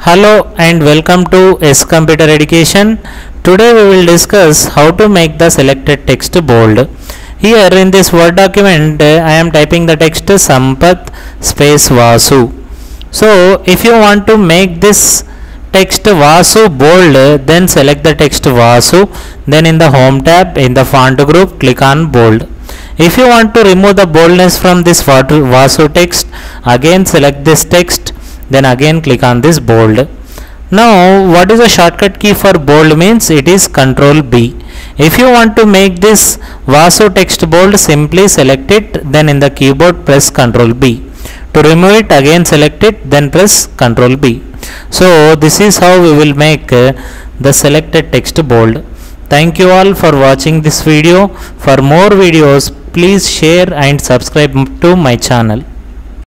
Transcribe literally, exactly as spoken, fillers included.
Hello and welcome to S Computer Education. Today we will discuss how to make the selected text bold. Here in this Word document uh, I am typing the text Sampath space Vasu. So if you want to make this text Vasu bold, then select the text Vasu, then in the Home tab in the font group click on bold. If you want to remove the boldness from this Vasu text, again select this text, then again click on this bold. Now what is the shortcut key for bold means it is control B. If you want to make this Vasu text bold, simply select it, then in the keyboard press control B. To remove it, again select it, then press control B. So this is how we will make uh, the selected text bold. Thank you all for watching this video. For more videos please share and subscribe to my channel.